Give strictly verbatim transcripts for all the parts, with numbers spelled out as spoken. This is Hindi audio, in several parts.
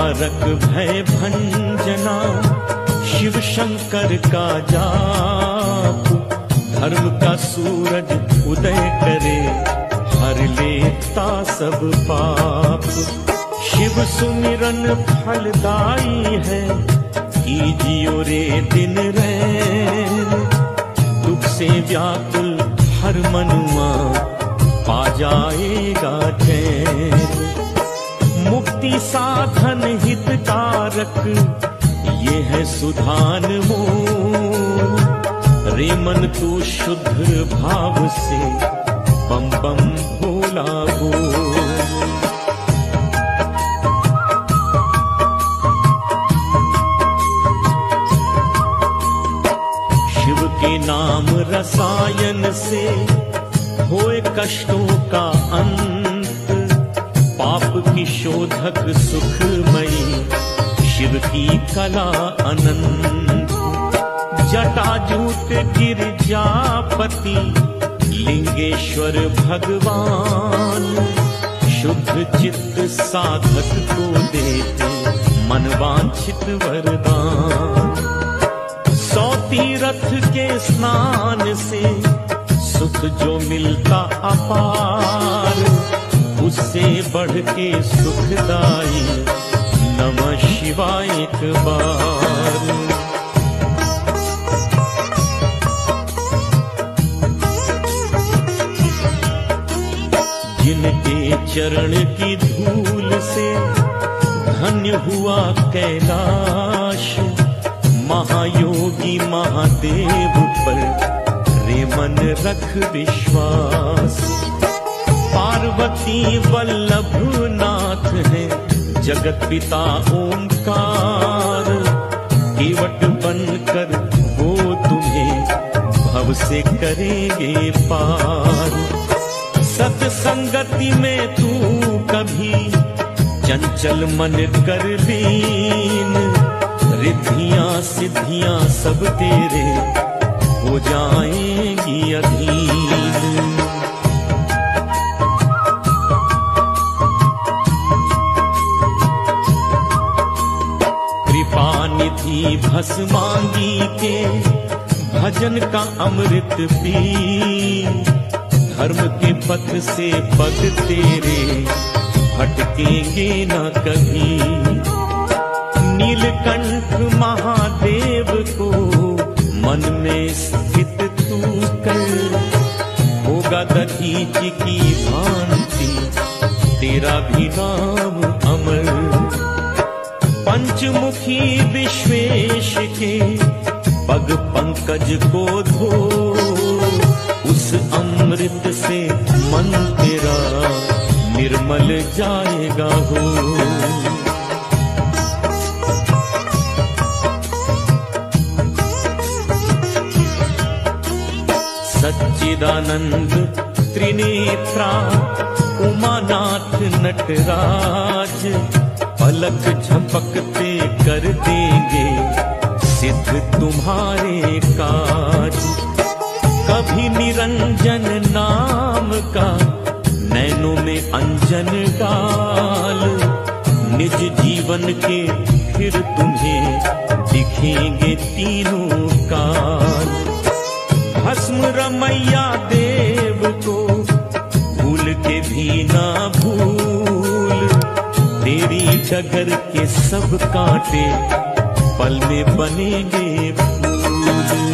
तारक भय भंजना शिव शंकर का जाप, धर्म का सूरज उदय करे हर लेता सब पाप। शिव सुमिरन फलदाई है कीजियो रे दिन रैन, दुख से व्याकुल हर मनुआ पा जाएगा चैन। मुक्ति साधन हितकारक ये है सुधान मोल, रे मन तू शुद्ध भाव से बम बम भोला बोल। शिव के नाम रसायन से होए कष्टों का अंत, पाप की शोधक सुखमयी शिव की कला अनंत। जटाजूट गिरिजापति लिंगेश्वर भगवान, शुद्ध चित्त साधक को देते मनवांछित वरदान। सौ तीर्थ के स्नान से सुख जो मिलता अपार, उससे बढ़ के सुखदाई नमः शिवाय एक बार। जिनके चरण की धूल से धन्य हुआ कैलाश, महायोगी महादेव पर रे मन रख विश्वास। पार्वती वल्लभ नाथ है जगत पिता ओंकार, केवट बनकर वो तुम्हें भव से करेंगे पार। सत्संगति में तू कभी चंचल मन कर लीन, रिद्धियां सिद्धियां सब तेरे हो जाएंगी अधीन। कृपा निधि भस्मांगी के भजन का अमृत पी, धर्म के पथ से पग तेरे भटकेंगे न कभी। नीलकंठ महादेव को मन में स्थित तू कर, होगा दधीच की भांति तेरा भी नाम अमर। पंचमुखी विश्वेश के पग पंकज को धो, उस अमृत से मन तेरा निर्मल जाएगा हो। सच्चिदानंद त्रिनेत्रा उमानाथ नटराज, पलक झपकते कर देंगे सिद्ध तुम्हारे काज। कभी निरंजन नाम का नैनों में अंजन डाल, निज जीवन के फिर तुम्हें दिखेंगे तीनों काल। भस्म रमैया देव को भूल के भी ना भूल, तेरी डगर के सब कांटे पल में बनेंगे फूल।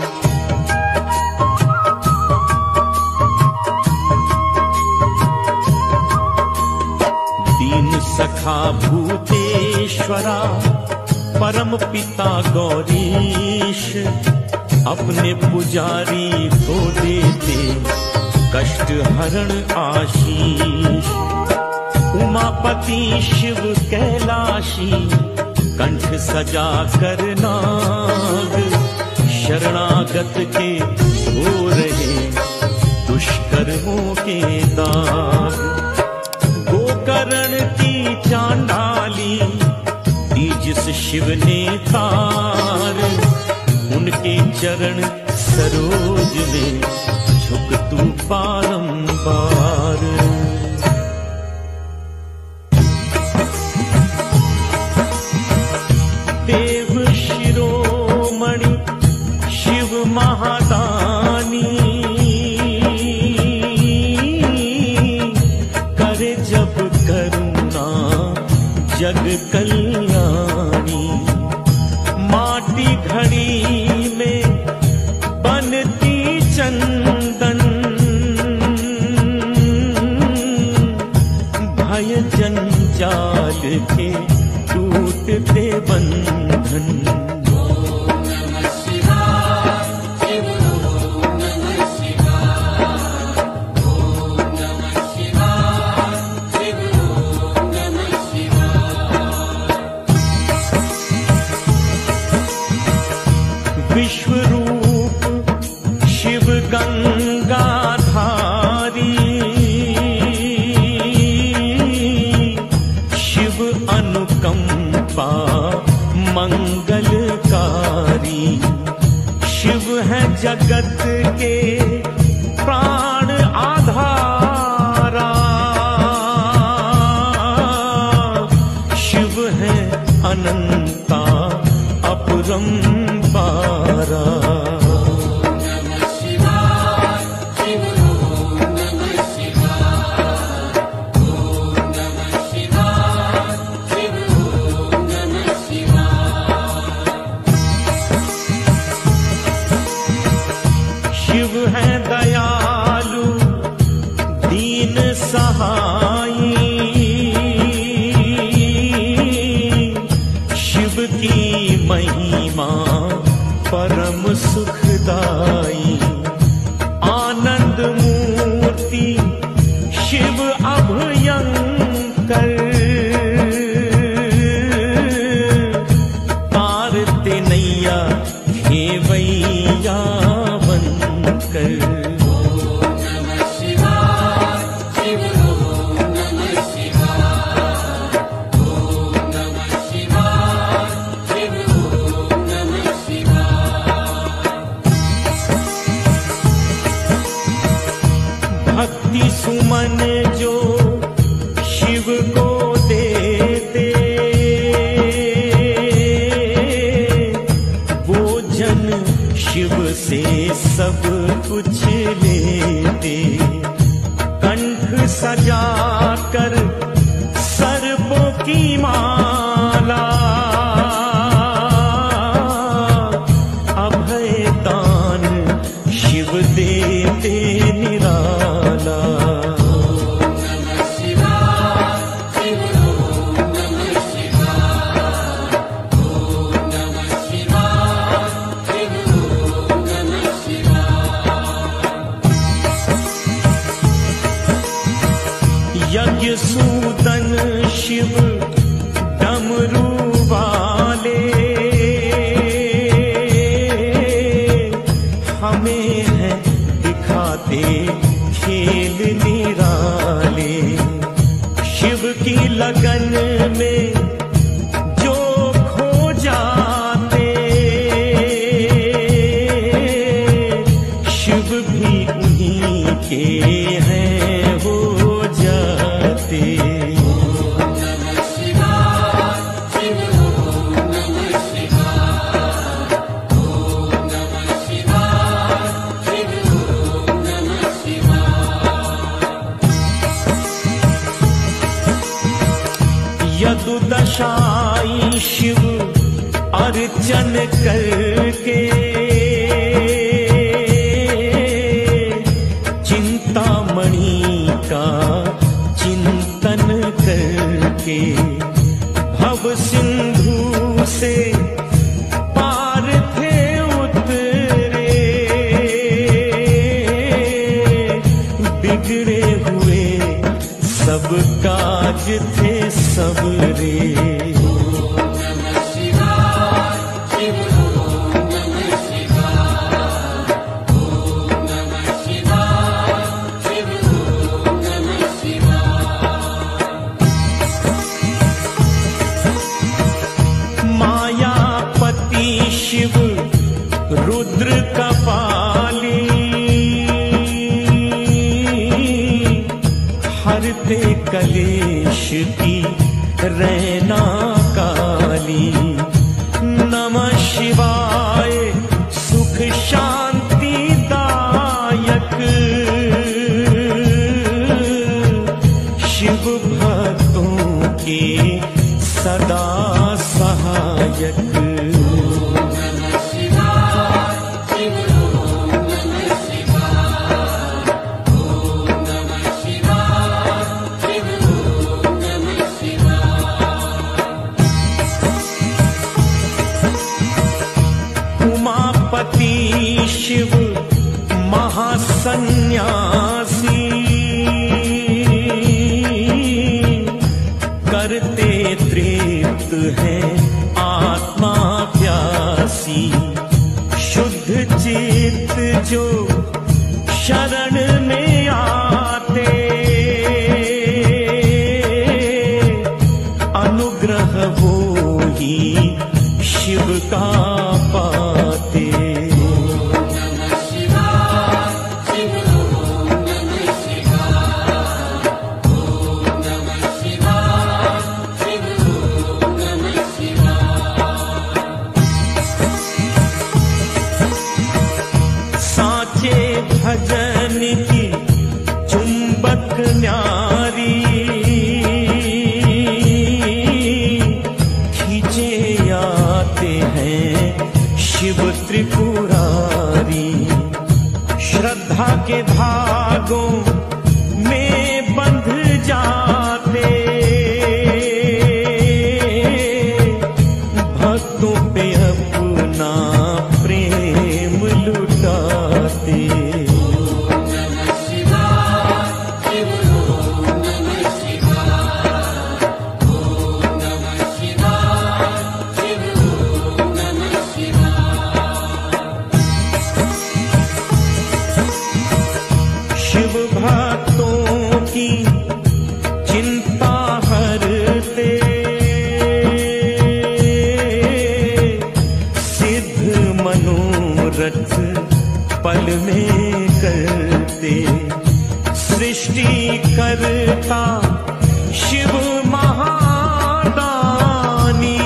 सखा भूतेश्वरा परम पिता गौरीश, अपने पुजारी को देते कष्ट हरण आशीष। उमापति शिव कैलाशी कंठ सजा कर नाग, शरणागत के हो रहे दुष्कर्मों के दाग। गोकर्ण की चांडाली दी जिस शिव ने तार, उनके चरण सरोज में झुक तू बारंबार। चंदन भय जंजाल के टूटते बंधन। विश्वरूप शिव गंगाधारी, शिव अनुकंपा मंगलकारी, शिव है जगत के प्राण आधारा, शिव है अनंता अपरंपारा। शिव है दयालु दीन सहाई, शिव की महिमा परम सुखदाई, आनंद मूर्ति शिव अभयंकर, तारते नैया खेवैया बनकर। भक्ति सुमन जो शिव को देते, वो जन शिव से सब कुछ लेते। कंठ सजाकर सर्पों की माला, अभय दान शिव देते निराला। यज्ञ सूदन शिव डमरू वाले, हमें है दिखाते खेल निराले। शिव की लगन में जो खो जाते, शिव भी उन्हीं के हैं हो जाते। यदुदशाई शिव अर्चन करके, चिंतामणि का चिंतन करके, भव सिंधु से पार थे उतरे, बिगड़े हुए सब काज थे सबरे। मायापति शिव रुद्र कपाली, हरते कलेश की रैना काली। नमः शिवाय सुख शांति दायक, शिव भक्तों के सदा सहायक। महासन्यासी करते तृप्त हैं आत्मा प्यासी। शुद्ध चित्त जो शरण में आते, अनुग्रह वो ही शिव का पाते। भजन की चुंबक न्यारी, खींचे आते हैं शिव त्रिपुरारी। श्रद्धा के धागों में बंध जाते, भक्तों पे अपना प्रेम लुटाते। शिव भक्तों की चिंता हरते, सिद्ध मनोरथ पल में करते। सृष्टि करता शिव महादानी,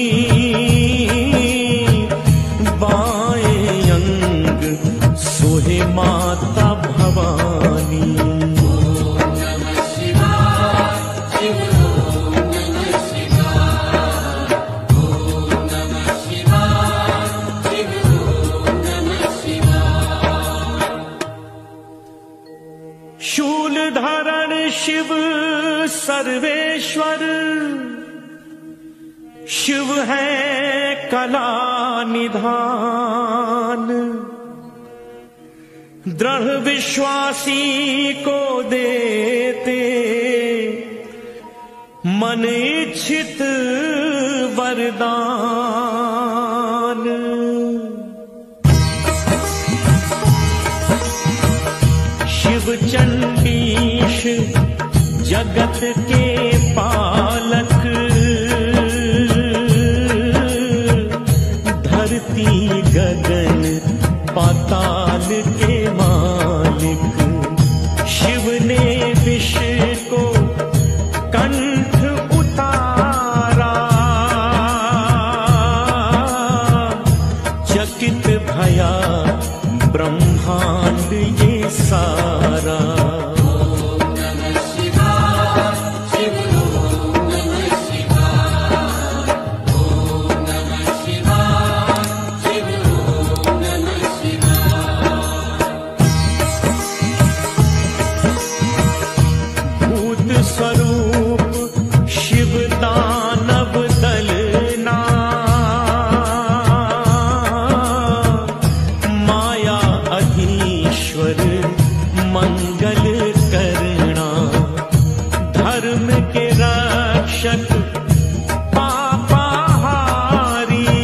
बाएं अंग सोहे माता भवानी। शूल धारण शिव सर्वेश्वर, शिव है कला निधान। दृढ़ विश्वासी को देते मन इच्छित वरदान। शिव चंडीश जगत के पालक, धरती गगन पाताल के मालिक। शिव ने विष को कंठ उतारा, चकित भया ब्रह्मांड ये सारा। स्वरूप शिव दानव दलना, माया अधीश्वर मंगल करना। धर्म के रक्षक पापाहारी,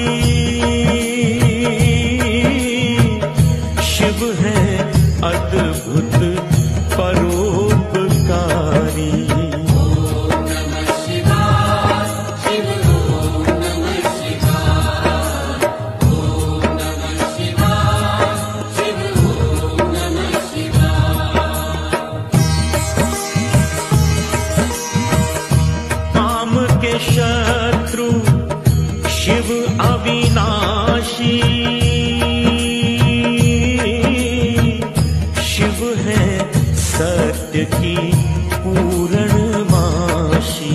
शिव है अद्भुत परोपकारी। शत्रु शिव अविनाशी, शिव है सत्य की पूर्णमाशी।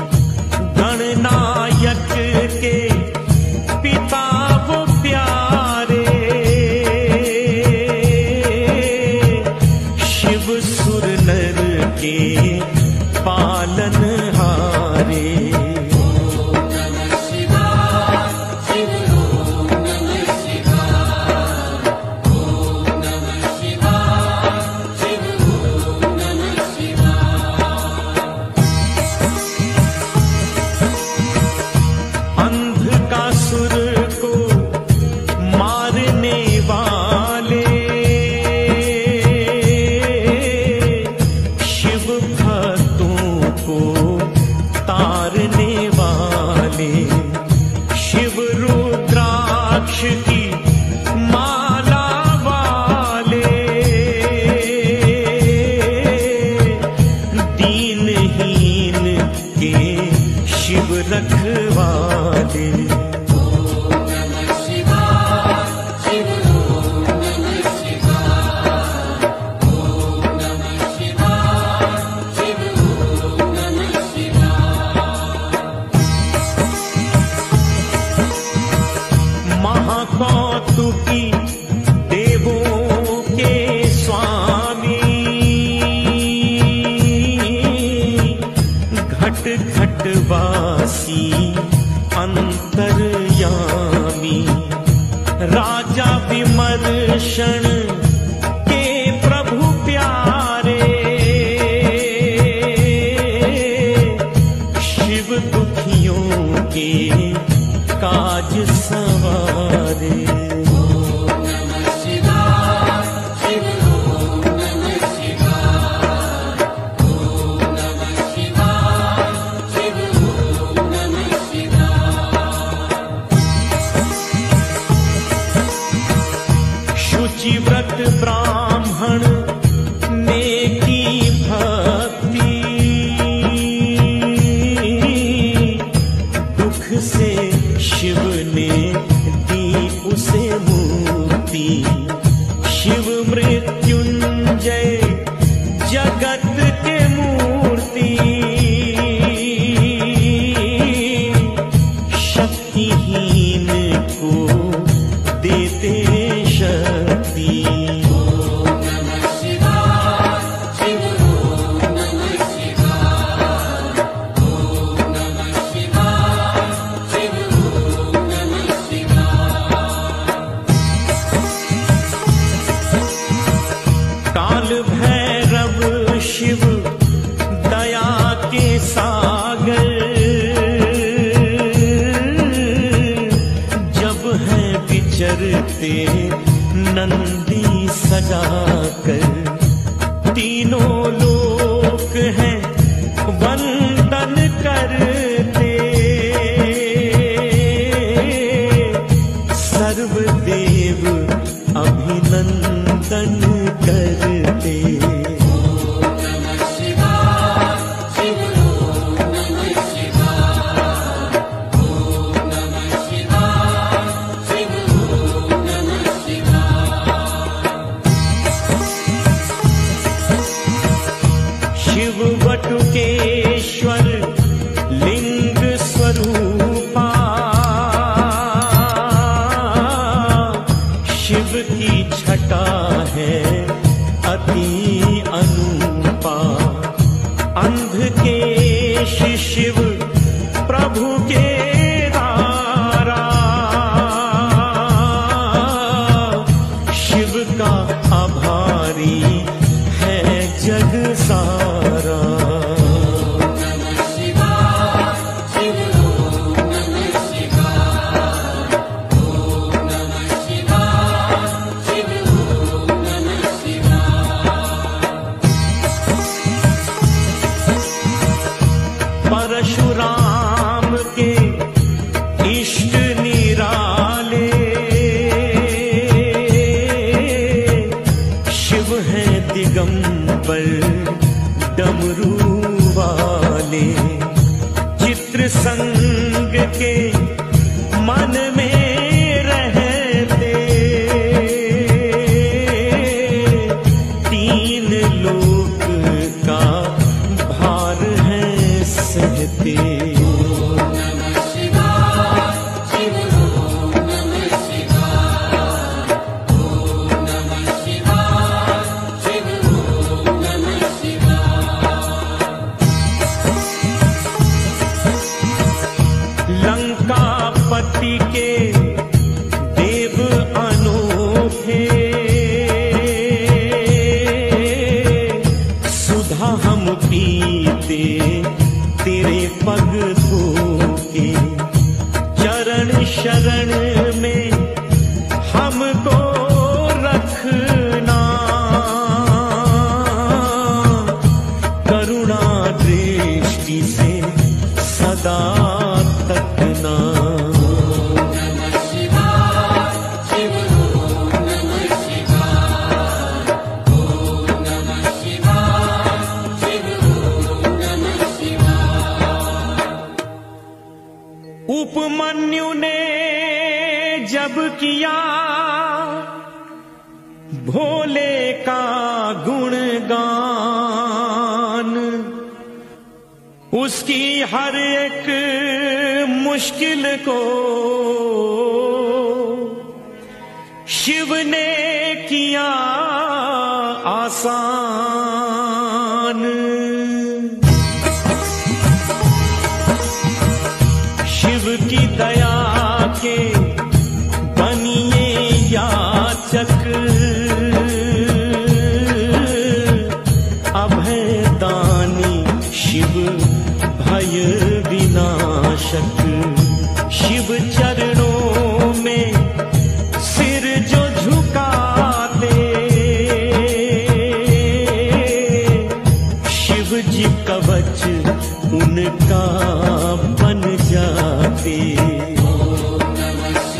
गणनायक के पिता वो प्यारे, शिव सुर नर के पालनहारे। शिव मृत्युंजय जगत के मूर्ति, शक्तिहीन को देते शक्ति। काल भैरव शिव दया के सागर, जब है विचरते नंदी सजाकर, तीनों लोक हैं वंदन करते, सर्वदेव अभिनंदन करते। शिव वटुकेश्वर लिंग स्वरूपा, शिव की छटा है अति अनुपा। अंधकेश शिव प्रभु के दारा, शिव का आभारी है जग सारा। परशुराम के इष्ट निराले, शिव है दिगंबर डमरू वाले। चित्र संग के मन में रहते, तीन लोक का भार है सहते। लंकापति के देव अनोखे, सुधा हम पीते तेरे पग धोके। चरण शरण में हमको रखना, करुणा दृष्टि से सदा तकना। उपमन्यु ने जब किया भोले का गुणगान, उसकी हर एक मुश्किल को शिव ने किया आसान। शिव की दया के बनिए याचक, अभय दानी शिव भय विनाशक। शिव चरणों में सिर जो झुकाते, शिव जी कवच उनका बन जाते।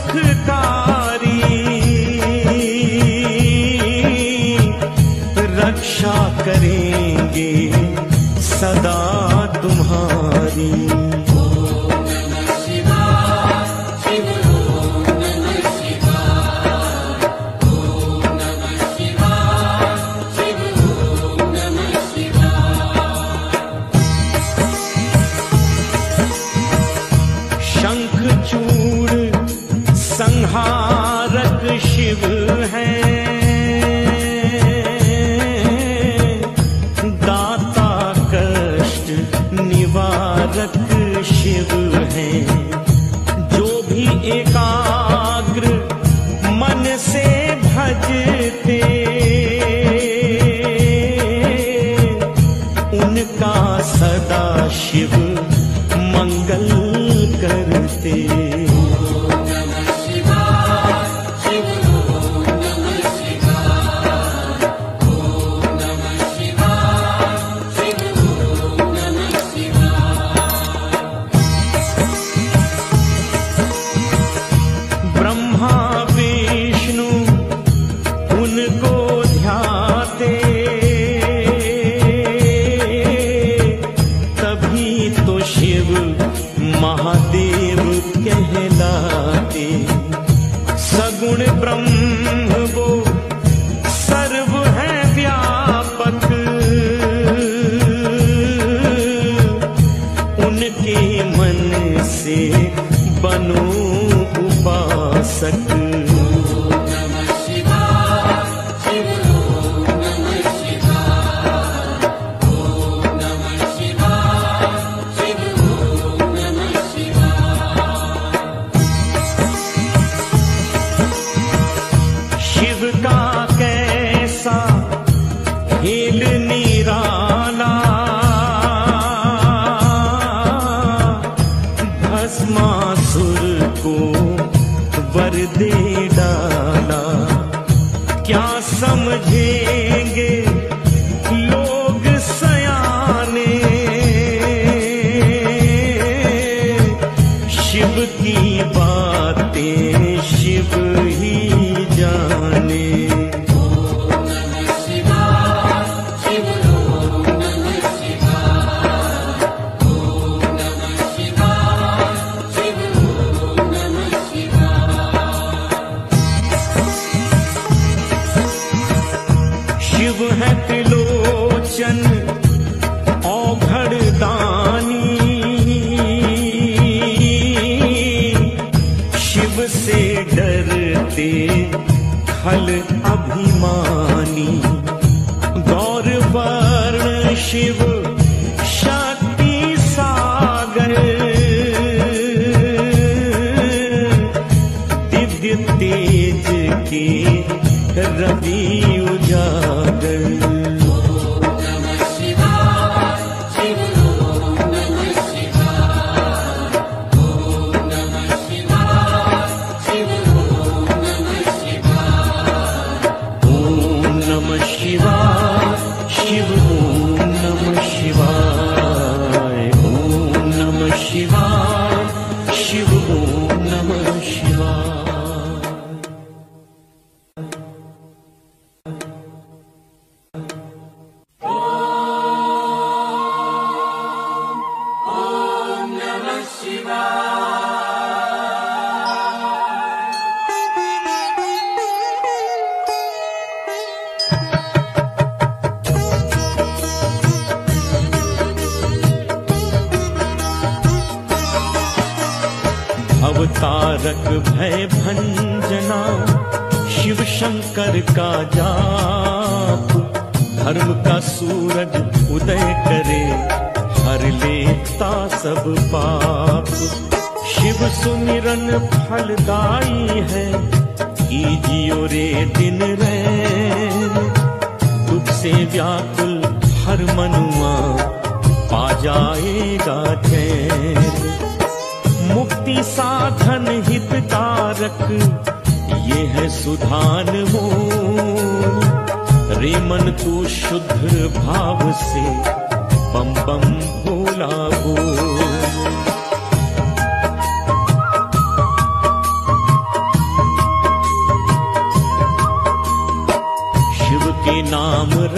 सुखकारी रक्षा करेंगे सदा तुम्हारी। संहारक शिव हैं, दाता कष्ट निवारक शिव हैं। जो भी एकाग्र मन से भजते उनका सदा शिव मंगल करते। महादेव कहलाते सगुण ब्रह्म वो सर्व है व्यापक। उनके मन से बनो उपासक। खेल निराला भस्मासुर को वर दे डाला। क्या समझेंगे लोग सयाने शिव की बातें शिव ही जाने। शिव है त्रिलोचन औघड़ दानी, शिव से डरते खल अभिमानी। गौर वर्ण शिव शक्ति सागर, दिव्य तेज के रवि उजागर। शिव ओम नमः शिवाय, ओम नमः शिवाय, शिव ओम नमः शिवाय। अवतारक भय भंजना शिव शंकर का जाप। धर्म का सूरज उदय करे हर लेता सब पाप। शिव सुमिरन फलदाई है कीजियो रे दिन रैन। दुख से व्याकुल हर मनुआ पा जाएगा चैन। मुक्ति साधन हितकारक ये है सुधान मोल। रे मन तू शुद्ध भाव से बम बम भोला बोल।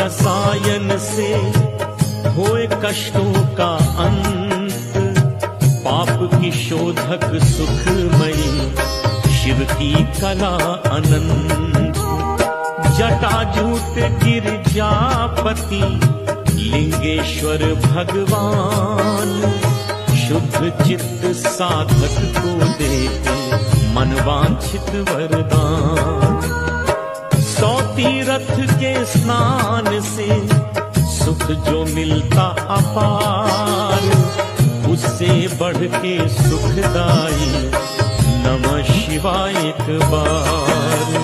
रसायन से होए कष्टों का अंत, पाप की शोधक सुखमयी शिव की कला अनंत। जटाजूट गिरजापति लिंगेश्वर भगवान, शुद्ध चित्त साधक को देते मनवांछित वरदान। सौ तीर्थ के स्नान से सुख जो मिलता अपार, उससे बढ़ के सुखदाई नमः शिवाय एक बार।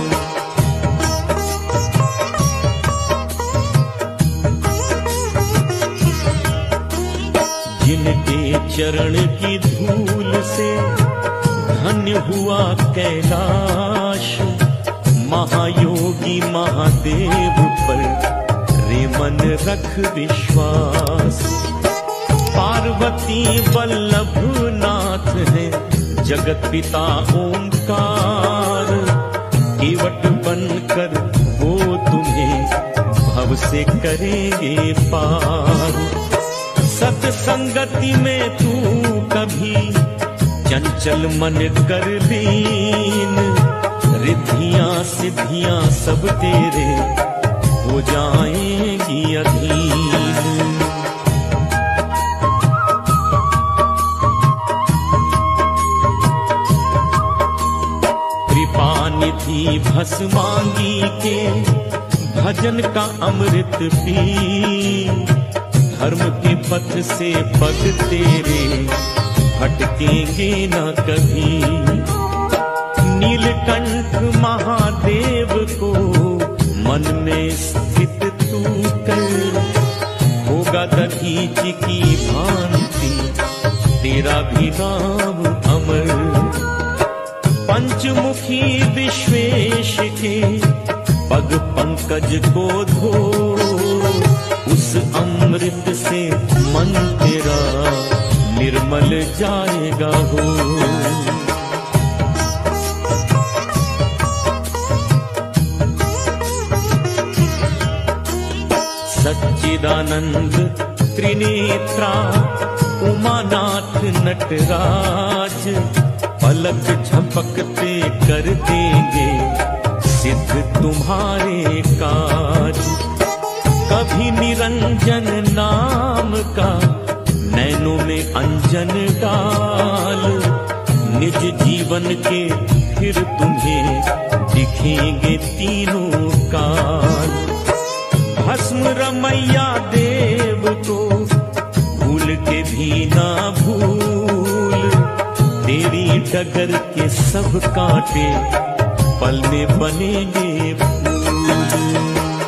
जिनके चरण की धूल से धन्य हुआ कैलाश, महायोगी महादेव पर रे मन रख विश्वास। पार्वती वल्लभ नाथ है जगत पिता ओंकार, केवट बनकर वो तुम्हें भव से करेंगे पार। सत्संगति में तू कभी चंचल मन कर लीन, रिद्धियां सिद्धियां सब तेरे हो जाएंगी अधीन। कृपा निधि भस्मांगी के भजन का अमृत पी, धर्म के पथ से पग तेरे भटकेंगे न कभी। नीलकंठ महादेव को मन में स्थित तू कर, होगा दधीच की भांति तेरा भी नाम अमर। पंचमुखी विश्वेश के पग पंकज को धो, उस अमृत से मन तेरा निर्मल जाएगा हो। सच्चिदानंद त्रिनेत्रा उमानाथ नटराज, पलक झपकते कर देंगे सिद्ध तुम्हारे काज। कभी निरंजन नाम का नैनों में अंजन डाल, निज जीवन के फिर तुम्हें दिखेंगे तीनों काल। भस्म रमैया देव को भूल के भी ना भूल, तेरी डगर के सब कांटे पल में बनेंगे फूल।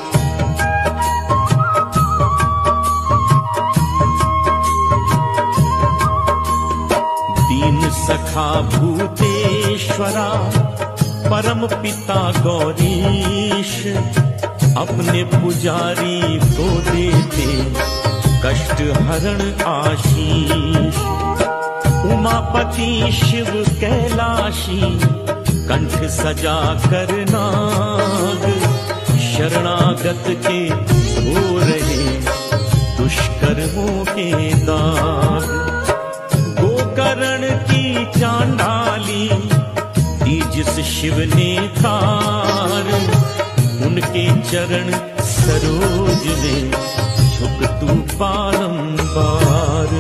सखा भूतेश्वरा परम पिता गौरीश, अपने पुजारी को देते कष्ट हरण आशीष। उमापति शिव कैलाशी कंठ सजा कर नाग, शरणागत के हो रहे दुष्कर्मों के दाग। गोकर्ण की चांडाली दी जिस शिव ने तार, उनके चरण सरोज में झुक तू बारंबार।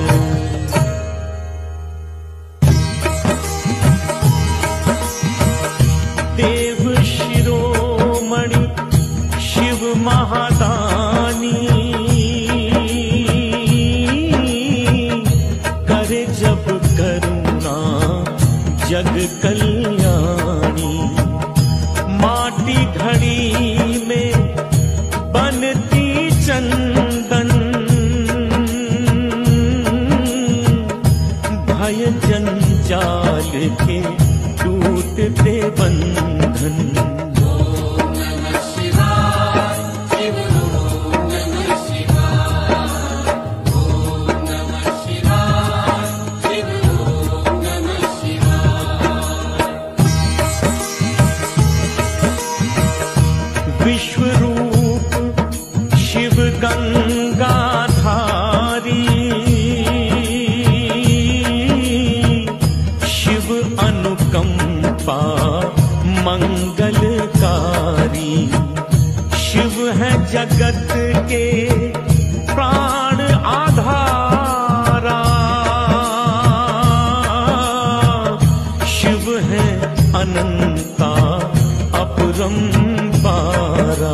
देव शिरोमणि शिव महादानी, करे जब करुणा जग कल्याणी। माटी घड़ी में बनती चंदन, भय जंजाल के टूटते बंधन। विश्वरूप शिव मंगलकारी। शिव है जगत के प्राण आधारा, शिव है अनंता अपरंपारा।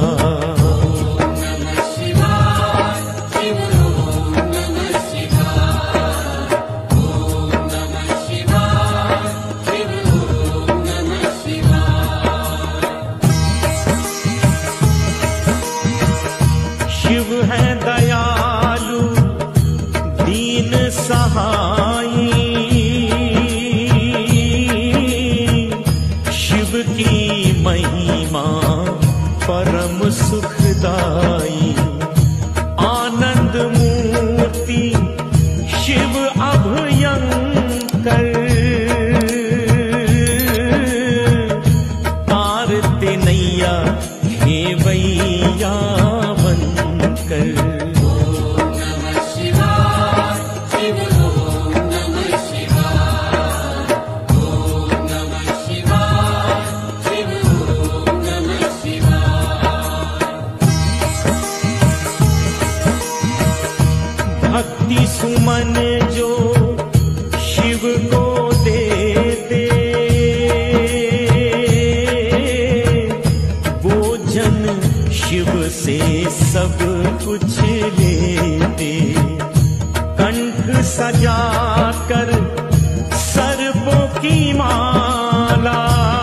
शिव है दयालु दीन सहाई, शिव की महिमा परम सुखदाई। आनंद मूर्ति शिव अभयंकर, तारते नैया खेवैया बनकर। भक्ति सुमन जो शिव को देते, वो जन शिव से सब कुछ लेते। कंठ सजाकर सर्पों की माला,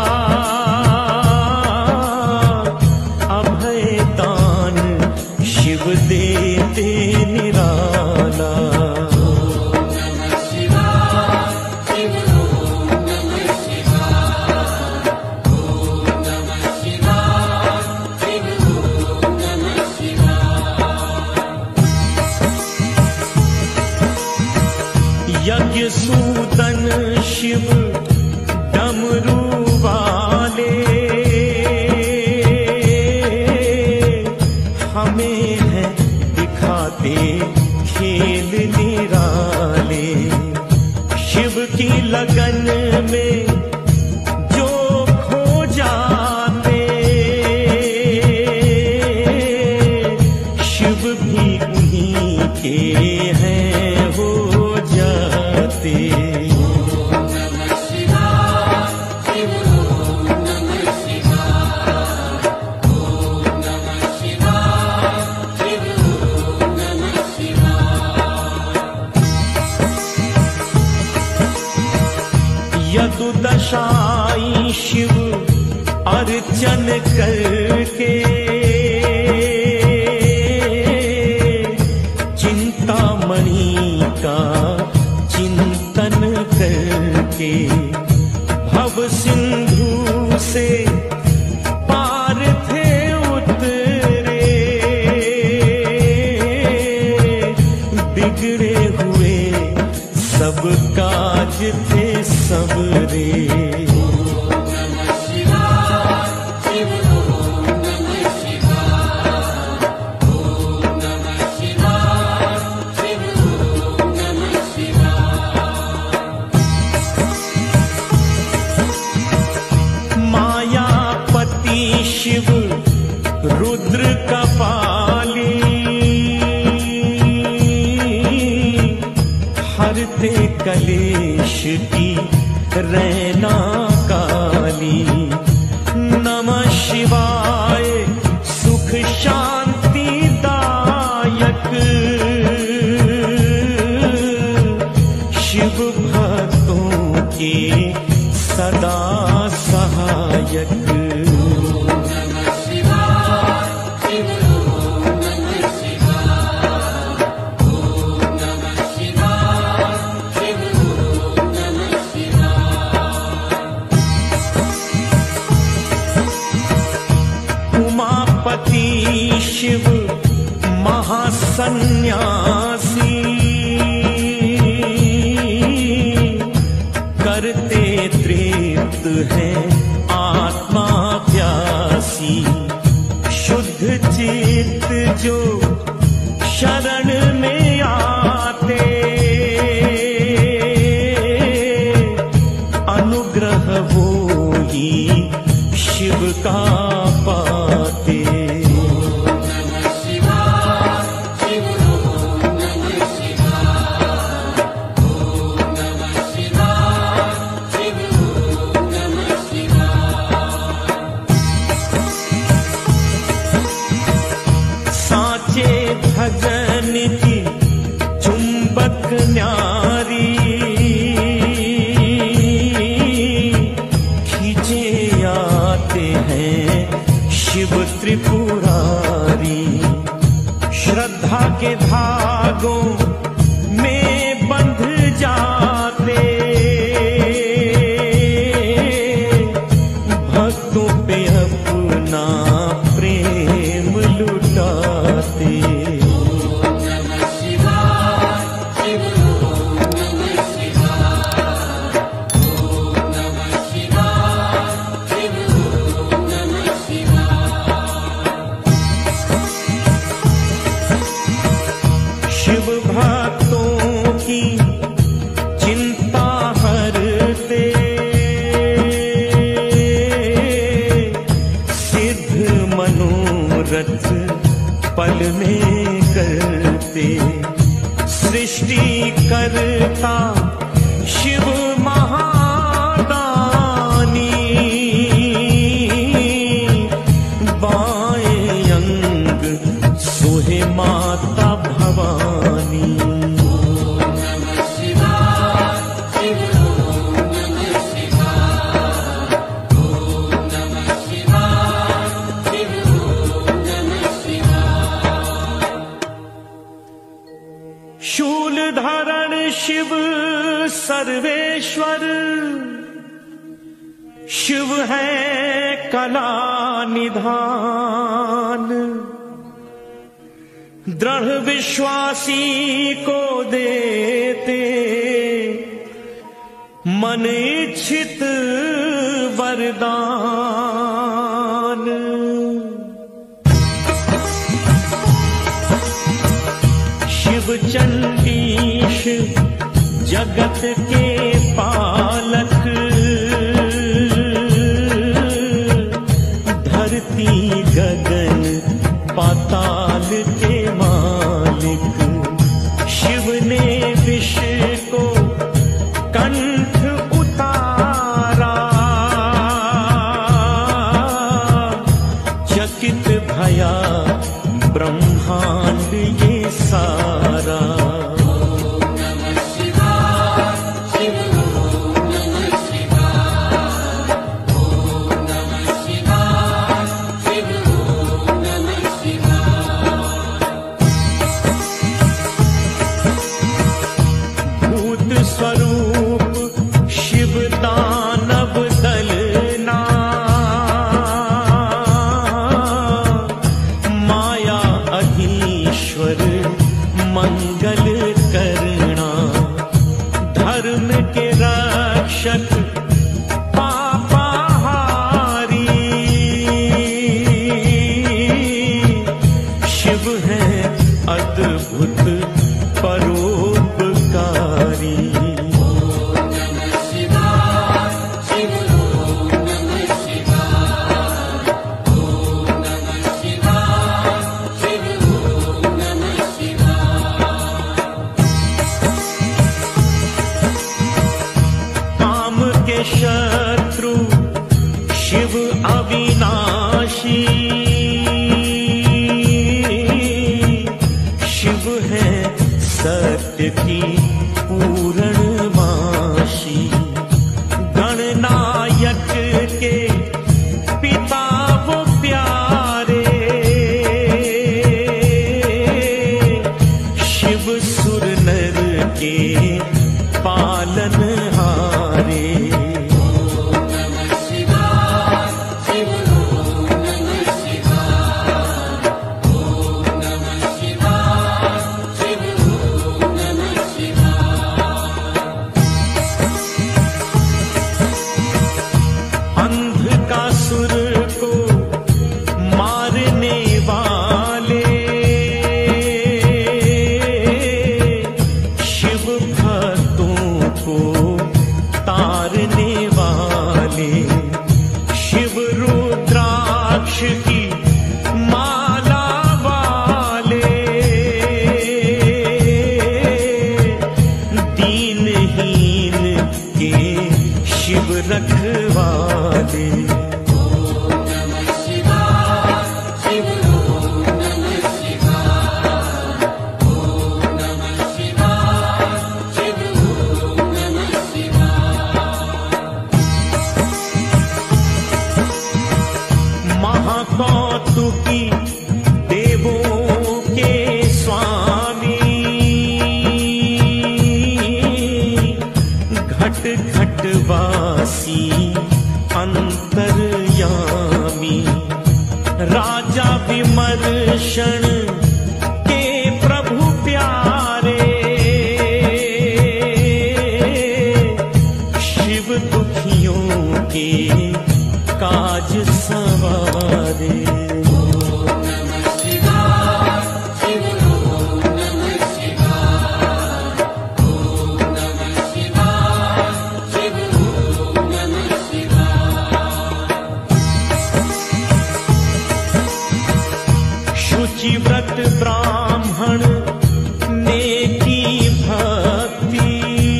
अभय दान शिव देते निराला। यज्ञ सूदन शिव डमरू वाले, हमें है दिखाते खेल निराले। शिव की लगन में जो खो जाते, शिव भी उन्हीं के हैं हो जाते। यदुदशाई शिव अर्चन करके, चिंतामणि का चिंतन करके। भव सिंधु से पार थे उतरे, बिगड़े हुए सब काज थे सबरे। मायापति शिव रुद्र कपाली, हरते कलेश की रैना काली। नमः शिवाय सुख शांति दायक, शिव भक्तों के सदा सहायक। उमापति शिव महासन्यासी, करते तृप्त है आत्मा प्यासी। शुद्ध चित्त जो शरण में आते, अनुग्रह वो ही का पाते। साचे भजन की चुंबक न्यारी, खींचे आते हैं शिव त्रिपुरारी। श्रद्धा के धागों में बंध जाते, भक्तों पे अपना प्रेम लुटाते। शिव भक्तों की चिंता हरते, सिद्ध मनोरथ पल में करते। सृष्टि करता शिव महादानी, बाएं अंग सोहे माता भवानी। शूल धारण शिव सर्वेश्वर, शिव है कला निधान। दृढ़ विश्वासी को देते मन इच्छित वरदान। शिव चंडीश जगत के पालक, धरती गगन पाताल के मालिक। शिव ने विष को कंठ उतारा, चकित भया ब्रह्मांड ये सारा। स्वरूप शिव दानव दलना, माया अधीश्वर मंगल करना। धर्म के रक्षक पापाहारी, शिव है अद्भुत परोपकारी। शत्रु शिव अविनाशी, शिव है सत्य की पूर्णमाशी। गणनायक के पिता वो प्यारे, शिव सुर नर के पालनहारे। अंधकासुर को मारने वाले, शिव भक्तों को तारने वाले। शिव रुद्रा रुद्राक्ष की माला वाले, दीनहीन के शिव रखवाले। महाकौतुकी देवों के स्वामी, घट घट वासी अंतर्यामी, राजा विमर्शन के प्रभु प्यारे, शिव दुखियों के काज सवारे। शुचिव्रत ब्राह्मण ने की भक्ति,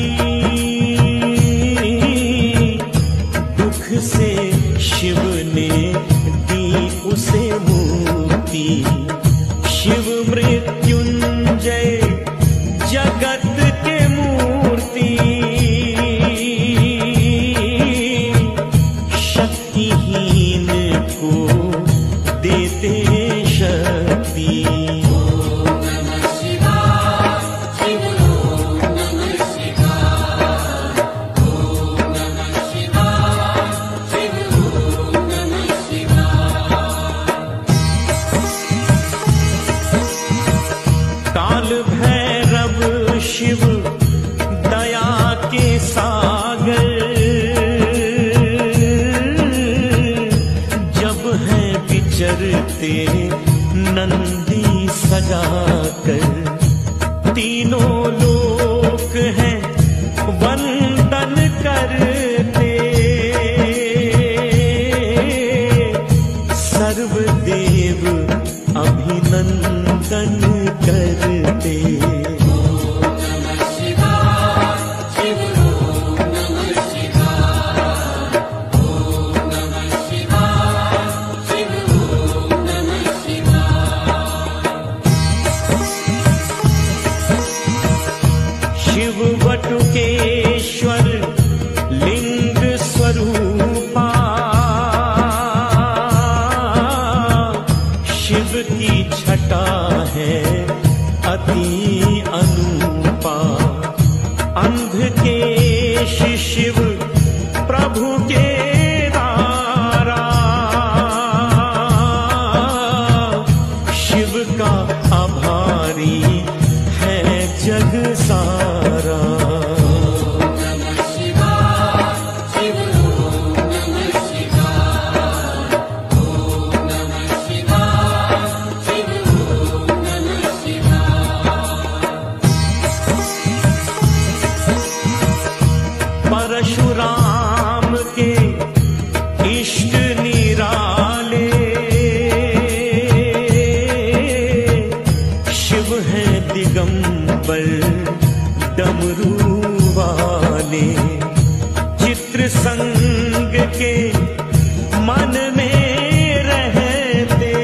दुख से शिव ने दी उसे मुक्ति। शिव मृत्युंजय जगत के मूर्ति, शक्तिहीन को देते शक्ति। काल भैरव शिव दया के सागर, जब हैं विचरते नंदी सजाकर, तीनों लोक हैं वंदन करते, सर्वदेव अभिनंदन करते। शिव वटुकेश्वर लिंग स्वरूपा, शिव की छटा है अति अनुपा। अंधकेश शिव प्रभु के दारा, शिव का आभारी है जग सारा। परशुराम के इष्ट निराले, शिव है दिगंबर डमरू वाले। चित्र संग के मन में रहते,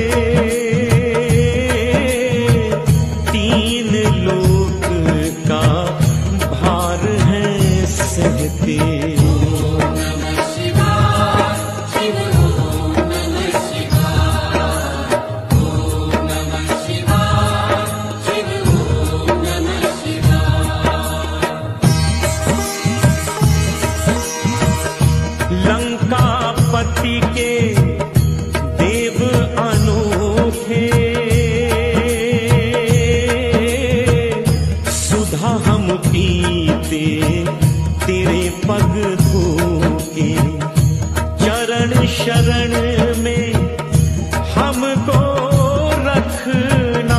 तीन लोक का भार है सहते। लंकापति के देव अनोखे, सुधा हम पीते तेरे पग धोके। चरण शरण में हमको रखना,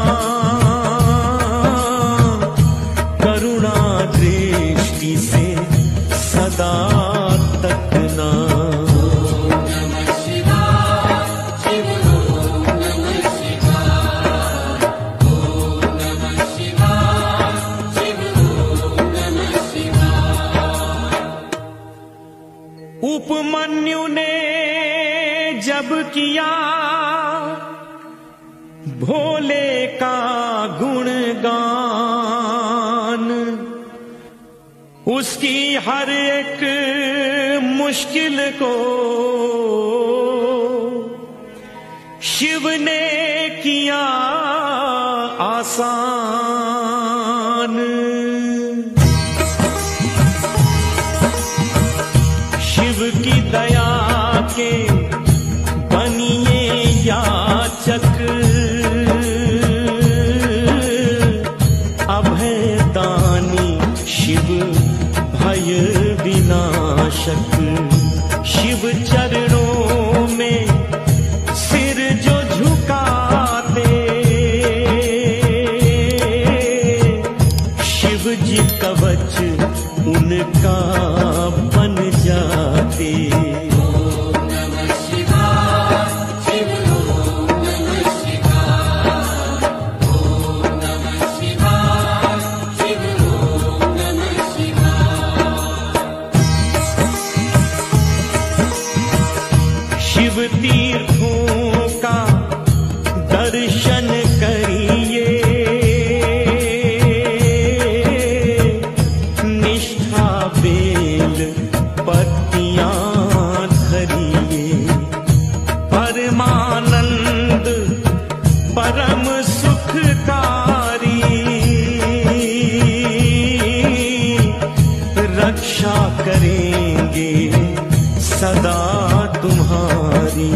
करुणा दृष्टि से सदा तकना। जब किया भोले का गुणगान, उसकी हर एक मुश्किल को शिव ने किया आसान। शिव की दया के बनिए याचक, अभयदानी शिव भय विनाशक। शिव चरणों में सिर जो झुकाते, शिव जी कवच उनका बन जाते। शिव तीर्थों का दर्शन करिए, निष्ठा बेल पत्तियां धरिए। परमानंद परम सुखकारी, रक्षा करेंगे सदा तुम्हारी।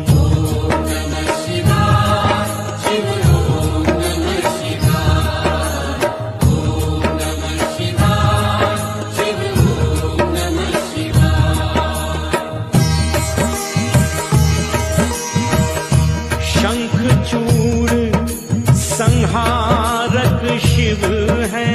शंखचूड़ संहारक शिव है,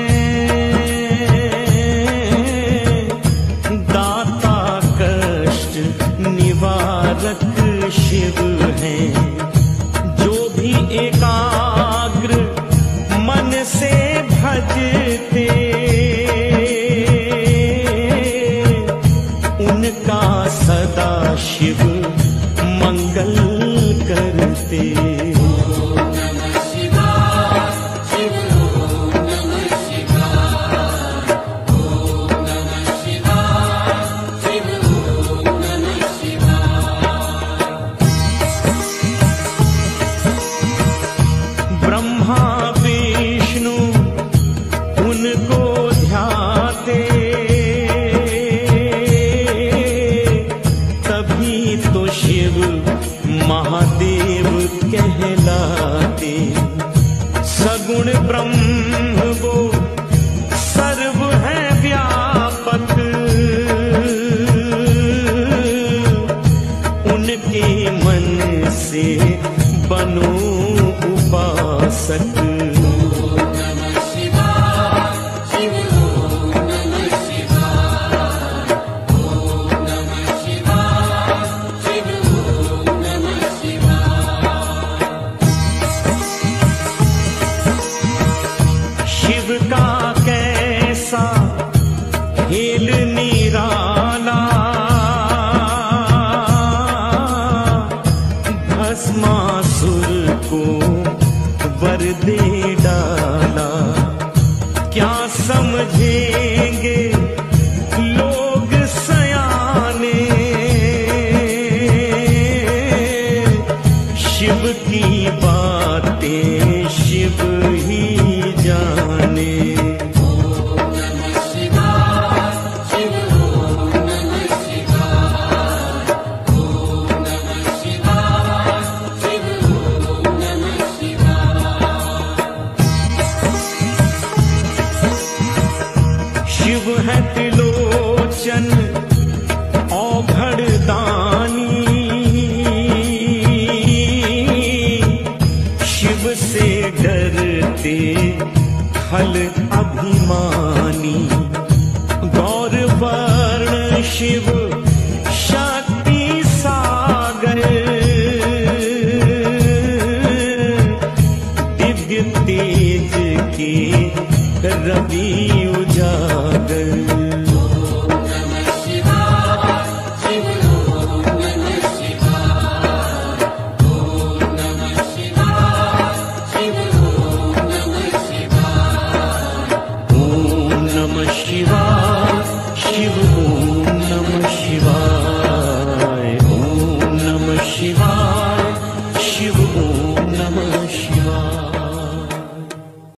दाता कष्ट निवारक शिव है। जो भी एकाग्र मन से भजते, उनका सदा शिव मंगल करते। ब्रह्मा विष्णु उनको ध्याते, तभी तो शिव महादेव कहलाते। सगुण ब्रह्म वो सर्व है व्यापक, उनके मन से बनो उपासक। शिव का कैसा खेल निराला, भस्मासुर को वर दे डाला। क्या समझेंगे लोग सयाने, शिव की बातें शिव ही जाने। शिवाय शिव ओम